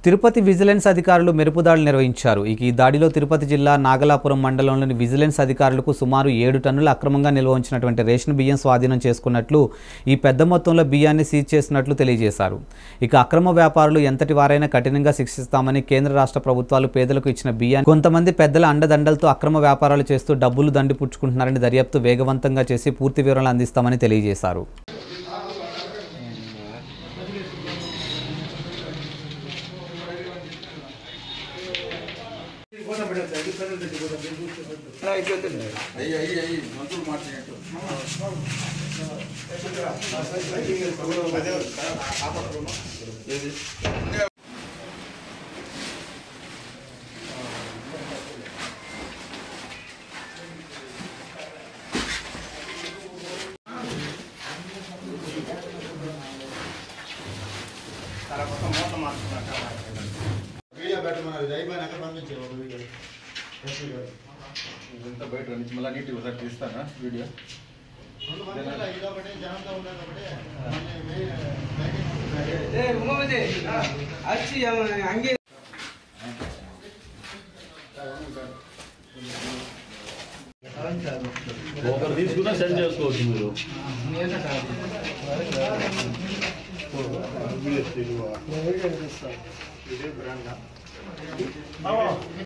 Tirupati vigilance అధికారులు మెరుపుదాడులు నిర్వహించారు. ఈ దాడిలో తిరుపతి జిల్లా నాగలాపురం మండలంలోని విజిలెన్స్ అధికారులకు సుమారు 7 టన్నుల అక్రమంగా నిల్వ ఉంచినటువంటి రేషన్ బియ్యం స్వాధీనం చేసుకున్నట్లు, ఈ పెద్ద మొత్తంలో బియ్యాన్ని సీజ్ చేసినట్లు తెలియజేశారు. అక్రమ వ్యాపారులు ఎంతటి వారైనా కఠినంగా శిక్షిస్తామని కేంద్ర రాష్ట్ర ప్రభుత్వాలు పేదలకు ఇచ్చిన బియ్యాన్ని కొంతమంది పెద్దల అండదండలతో అక్రమ వ్యాపారాలు చేస్తూ డబ్బులు దండిపుచ్చుకుంటున్నారని దర్యాప్తు వేగవంతంగా చేసి పూర్తి వివరాలు అందిస్తామని తెలియజేశారు. ఇదంతా బయట నుంచి మళ్ళీ నీట్గా ఒకసారి తీస్తానా వీడియో ఒకరు తీసుకున్నా సెండ్ చేసుకోవచ్చు మీరు